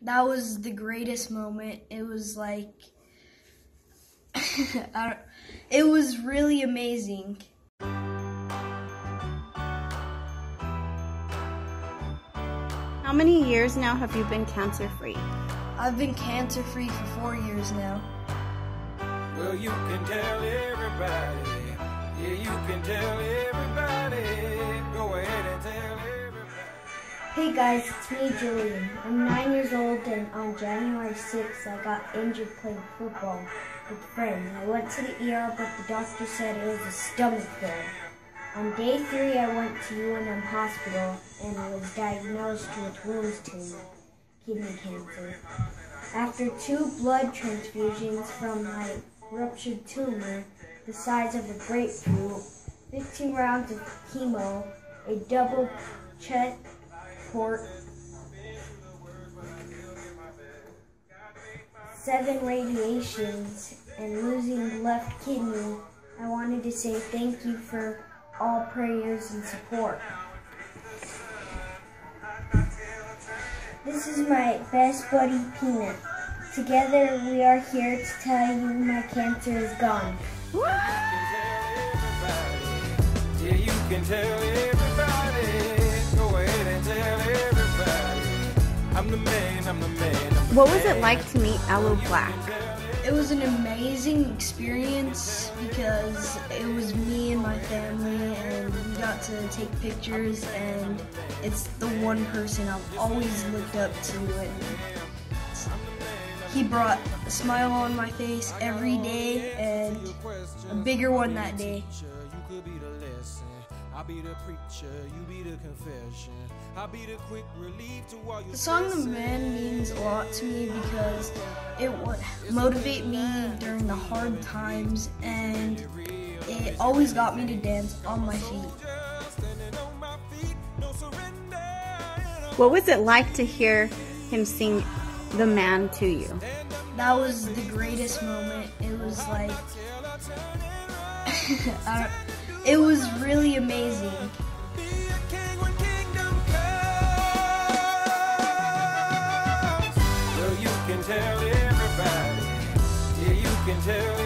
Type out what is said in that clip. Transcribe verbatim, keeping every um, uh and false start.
that was the greatest moment. It was like, I don't, it was really amazing. How many years now have you been cancer-free? I've been cancer-free for four years now. Well, you can tell everybody. Yeah, you can tell everybody. Go ahead and tell everybody. Hey guys, it's me, Julian. I'm nine years old, and on January sixth, I got injured playing football with friends. I went to the E R, but the doctor said it was a stomach bug. On day three, I went to U N M Hospital and was diagnosed with Wilms tumor, kidney cancer. After two blood transfusions from my ruptured tumor, the size of a grapefruit, fifteen rounds of chemo, a double chest port, seven radiations, and losing the left kidney, I wanted to say thank you for all prayers and support. This is my best buddy, Peanut. Together we are here to tell you my cancer is gone. Yeah, you can tell everybody. Go ahead and tell everybody. I'm the man, I'm the man. I'm the What was it man. like to meet Aloe Blacc? It was an amazing experience because it was me and my family, and we got to take pictures, and it's the one person I've always looked up to, and he brought a smile on my face every day and a bigger one that day. You could be the lesson. I'll be the preacher, you be the confession. I'll be the quick relief to all your The song "The Man" means a lot to me because it would motivate me during the hard times, and it always got me to dance on my feet. What was it like to hear him sing "The Man" to you? That was the greatest moment. It was like, I don't, it was really amazing. Well, you can tell everybody. Yeah, you can tell